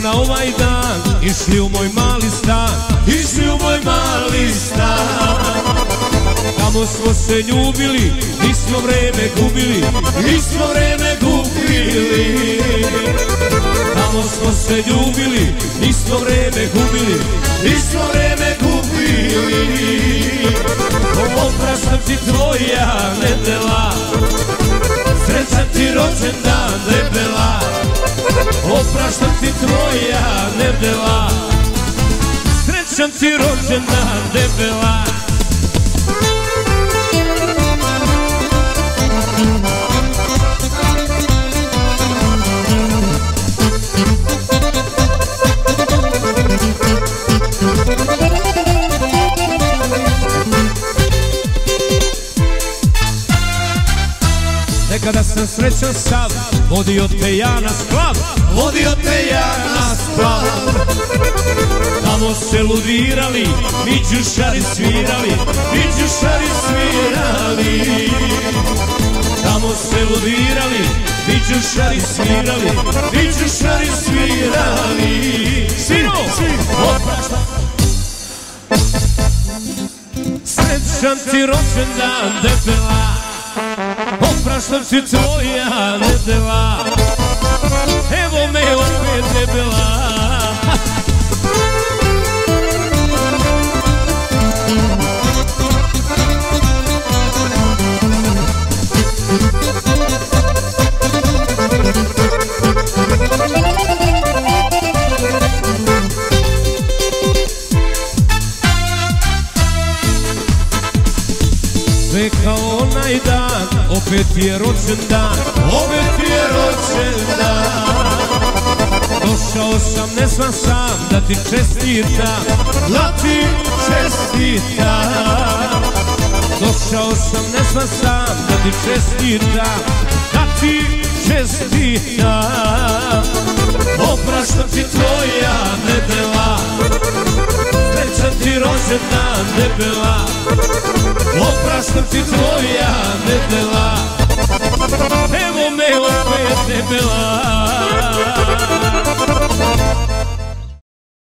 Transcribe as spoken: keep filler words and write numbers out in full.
na ovaj dan išli u moj mali stan, išli u moj mali stan. Tamo smo se ljubili, nismo vreme gubili, nismo vreme gubili. Tamo smo se ljubili, nismo vreme gubili, nismo vreme gubili. Opraštam ti tvoja nedela, srećan ti rođendan debela. Opraštam ti tvoja nedela, srećan ti rođendan debela. Nekada sam srećan sav, vodio te ja na splav, vodio te ja na splav. Tamo se ludirali, miđušari svirali, miđušari svirali. Tamo se ludirali, miđušari svirali, miđušari svirali. Sino, opraštam. Srećan ti rođendan debela, opraštam ti tvoja nedela. Evo me opet debela. Sve kao onaj dan, opet je rođendan, opet je rođendan. Došao sam nesvan sam da ti čestitam, da ti čestitam. Došao sam nesvan sam da ti čestitam, da ti čestitam. Opraštam ti tvoja nedela, srećan ti rođendan debela. Opraštam ti tvoja nedela, evo me opet debela.